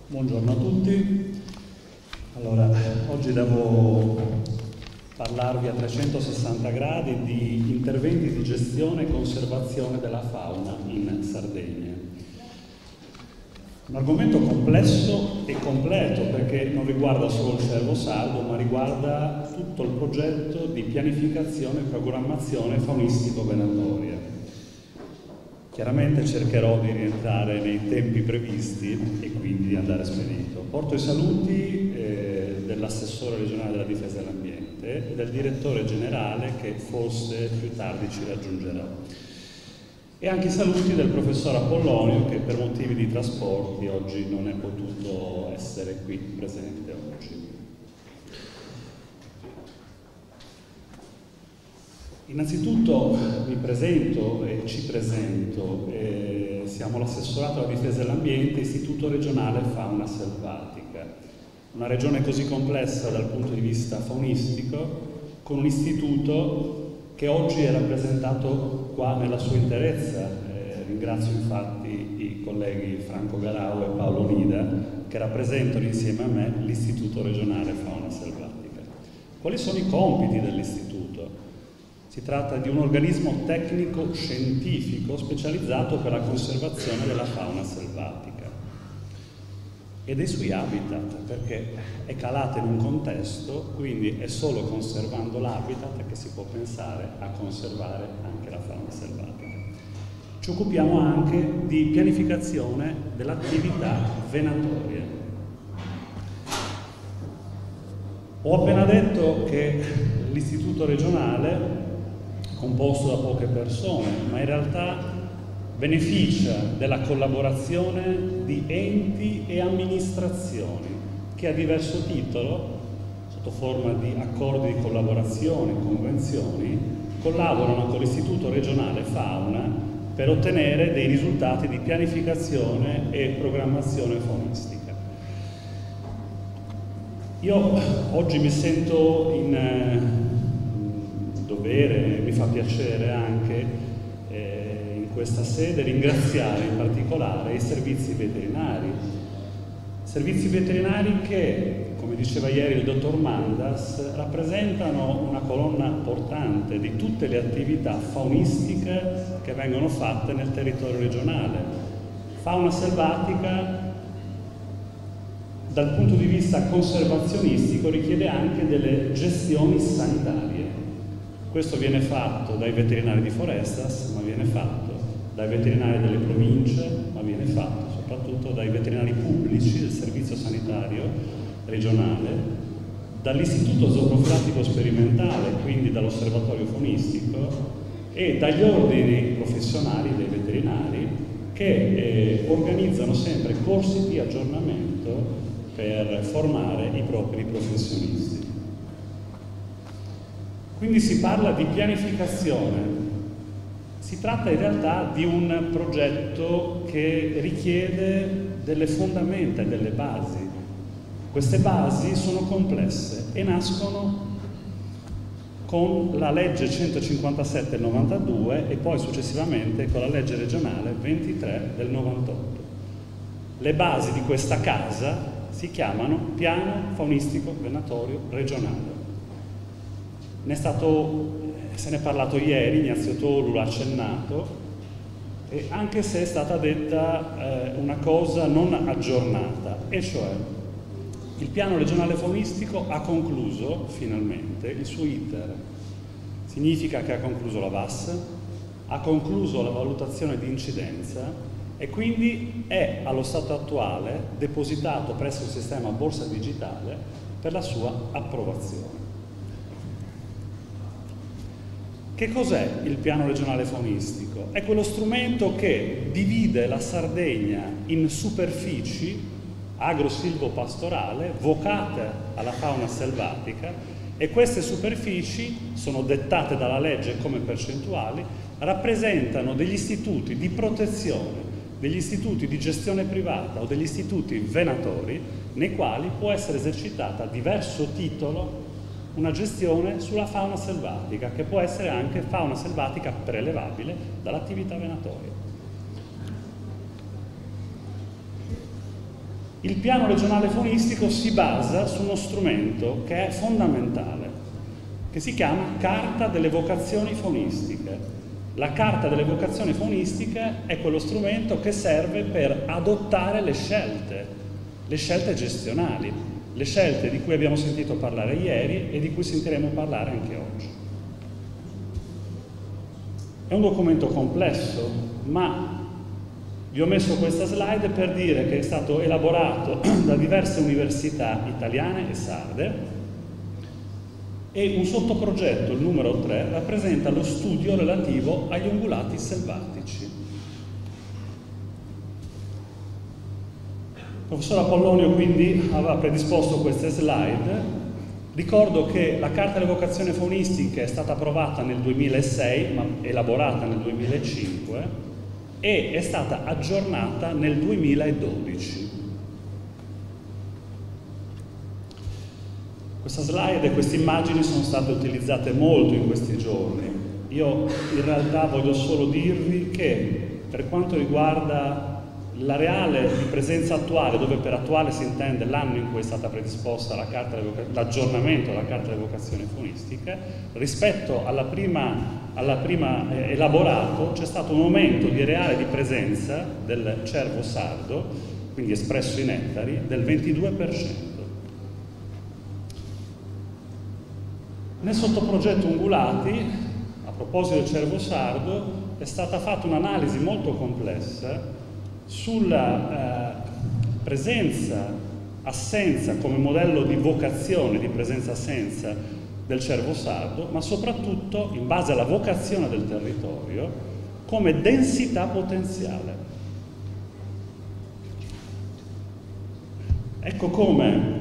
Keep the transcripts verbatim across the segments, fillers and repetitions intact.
Buongiorno a tutti. Allora, oggi devo parlarvi a trecentosessanta gradi di interventi di gestione e conservazione della fauna in Sardegna. Un argomento complesso e completo perché non riguarda solo il cervo sardo, ma riguarda tutto il progetto di pianificazione e programmazione faunistico-venatoria. Chiaramente cercherò di rientrare nei tempi previsti e quindi di andare spedito. Porto i saluti eh, dell'assessore regionale della difesa dell'ambiente e del direttore generale che forse più tardi ci raggiungerà. E anche i saluti del professor Apollonio che per motivi di trasporti oggi non è potuto essere qui presente oggi. Innanzitutto mi presento e ci presento, eh, siamo l'assessorato alla difesa dell'ambiente, Istituto regionale fauna selvatica, una regione così complessa dal punto di vista faunistico, con un istituto che oggi è rappresentato qua nella sua interezza. Eh, ringrazio infatti i colleghi Franco Garau e Paolo Nida che rappresentano insieme a me l'Istituto regionale fauna selvatica. Quali sono i compiti dell'istituto? Si tratta di un organismo tecnico-scientifico specializzato per la conservazione della fauna selvatica e dei suoi habitat, perché è calata in un contesto, quindi è solo conservando l'habitat che si può pensare a conservare anche la fauna selvatica. Ci occupiamo anche di pianificazione dell'attività venatoria. Ho appena detto che l'istituto regionale composto da poche persone, ma in realtà beneficia della collaborazione di enti e amministrazioni che a diverso titolo, sotto forma di accordi di collaborazione, convenzioni, collaborano con l'Istituto regionale fauna per ottenere dei risultati di pianificazione e programmazione faunistica. Io oggi mi sento in dovere, mi fa piacere anche eh, in questa sede ringraziare in particolare i servizi veterinari, servizi veterinari che, come diceva ieri il dottor Mandas, rappresentano una colonna portante di tutte le attività faunistiche che vengono fatte nel territorio regionale. Fauna selvatica dal punto di vista conservazionistico richiede anche delle gestioni sanitarie. Questo viene fatto dai veterinari di Forestas, ma viene fatto dai veterinari delle province, ma viene fatto soprattutto dai veterinari pubblici del servizio sanitario regionale, dall'Istituto Zooprofilattico Sperimentale, quindi dall'Osservatorio Faunistico, e dagli ordini professionali dei veterinari che eh, organizzano sempre corsi di aggiornamento per formare i propri professionisti. Quindi si parla di pianificazione. Si tratta in realtà di un progetto che richiede delle fondamenta e delle basi. Queste basi sono complesse e nascono con la legge centocinquantasette del novantadue e poi successivamente con la legge regionale ventitré del novantotto. Le basi di questa casa si chiamano Piano Faunistico Venatorio Regionale. Ne è stato, se ne è parlato ieri, Ignazio Tolu l'ha accennato, e anche se è stata detta eh, una cosa non aggiornata, e cioè il piano regionale faunistico ha concluso finalmente il suo iter. Significa che ha concluso la V A S, ha concluso la valutazione di incidenza e quindi è allo stato attuale depositato presso il sistema Borsa Digitale per la sua approvazione. Che cos'è il piano regionale faunistico? È quello strumento che divide la Sardegna in superfici agro-silvo-pastorale vocate alla fauna selvatica e queste superfici sono dettate dalla legge come percentuali, rappresentano degli istituti di protezione, degli istituti di gestione privata o degli istituti venatori nei quali può essere esercitata a diverso titolo una gestione sulla fauna selvatica, che può essere anche fauna selvatica prelevabile dall'attività venatoria. Il piano regionale faunistico si basa su uno strumento che è fondamentale, che si chiama Carta delle vocazioni faunistiche. La Carta delle vocazioni faunistiche è quello strumento che serve per adottare le scelte, le scelte gestionali, le scelte di cui abbiamo sentito parlare ieri e di cui sentiremo parlare anche oggi. È un documento complesso, ma vi ho messo questa slide per dire che è stato elaborato da diverse università italiane e sarde, e un sottoprogetto, il numero tre, rappresenta lo studio relativo agli ungulati selvatici. Il professor Apollonio quindi aveva predisposto queste slide. Ricordo che la Carta delle vocazioni faunistiche è stata approvata nel duemilasei, ma elaborata nel duemilacinque, e è stata aggiornata nel duemiladodici. Questa slide e queste immagini sono state utilizzate molto in questi giorni. Io in realtà voglio solo dirvi che per quanto riguarda l'areale di presenza attuale, dove per attuale si intende l'anno in cui è stata predisposta l'aggiornamento della Carta delle vocazioni faunistiche, rispetto alla prima, alla prima eh, elaborato c'è stato un aumento di areale di presenza del cervo sardo, quindi espresso in ettari, del ventidue per cento. Nel sottoprogetto ungulati, a proposito del cervo sardo, è stata fatta un'analisi molto complessa sulla eh, presenza, assenza come modello di vocazione, di presenza-assenza del cervo sardo, ma soprattutto, in base alla vocazione del territorio, come densità potenziale. Ecco come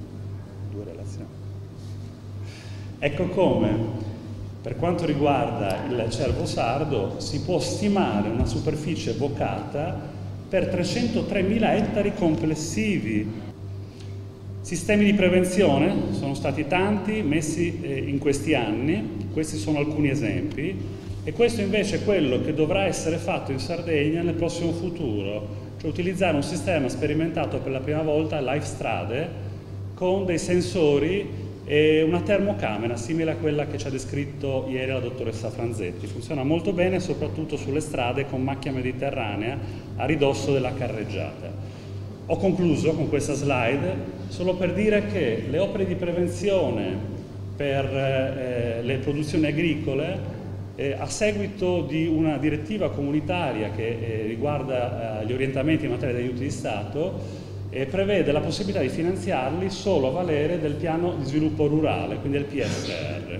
Ecco come, per quanto riguarda il cervo sardo, si può stimare una superficie vocata per trecentotremila ettari complessivi. Sistemi di prevenzione sono stati tanti messi eh, in questi anni, questi sono alcuni esempi, e questo invece è quello che dovrà essere fatto in Sardegna nel prossimo futuro, cioè utilizzare un sistema sperimentato per la prima volta a live strade con dei sensori e una termocamera simile a quella che ci ha descritto ieri la dottoressa Franzetti. Funziona molto bene soprattutto sulle strade con macchia mediterranea a ridosso della carreggiata. Ho concluso con questa slide solo per dire che le opere di prevenzione per eh, le produzioni agricole eh, a seguito di una direttiva comunitaria che eh, riguarda eh, gli orientamenti in materia di aiuti di Stato e prevede la possibilità di finanziarli solo a valere del piano di sviluppo rurale, quindi del P S R.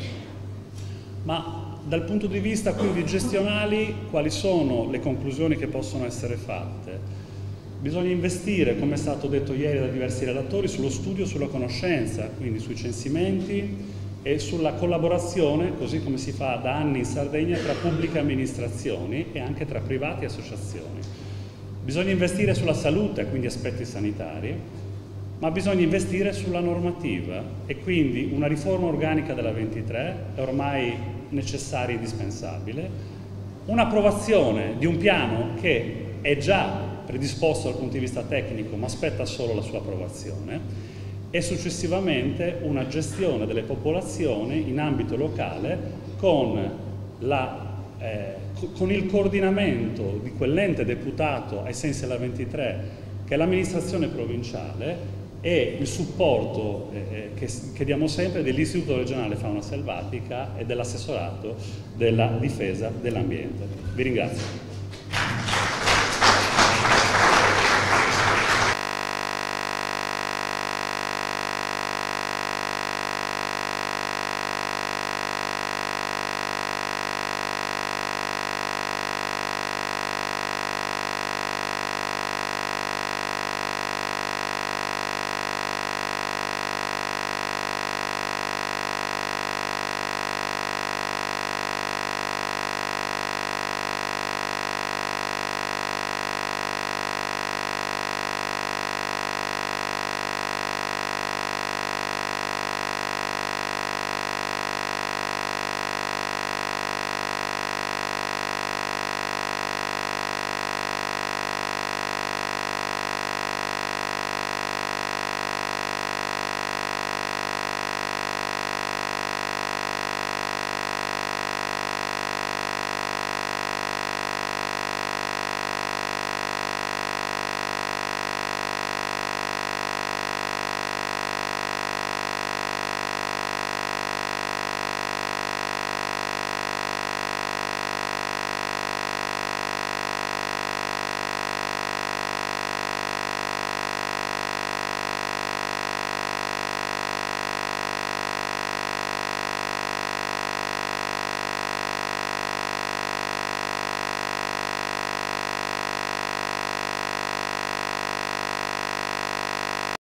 Ma dal punto di vista quindi gestionali, quali sono le conclusioni che possono essere fatte? Bisogna investire, come è stato detto ieri da diversi relatori, sullo studio, sulla conoscenza, quindi sui censimenti e sulla collaborazione, così come si fa da anni in Sardegna, tra pubbliche amministrazioni e anche tra privati e associazioni. Bisogna investire sulla salute, quindi aspetti sanitari, ma bisogna investire sulla normativa e quindi una riforma organica della ventitré è ormai necessaria e indispensabile, un'approvazione di un piano che è già predisposto dal punto di vista tecnico ma aspetta solo la sua approvazione e successivamente una gestione delle popolazioni in ambito locale con la Eh, con il coordinamento di quell'ente deputato ai sensi della ventitré che è l'amministrazione provinciale e il supporto eh, che, che diamo sempre dell'Istituto regionale fauna selvatica e dell'assessorato della difesa dell'ambiente. Vi ringrazio.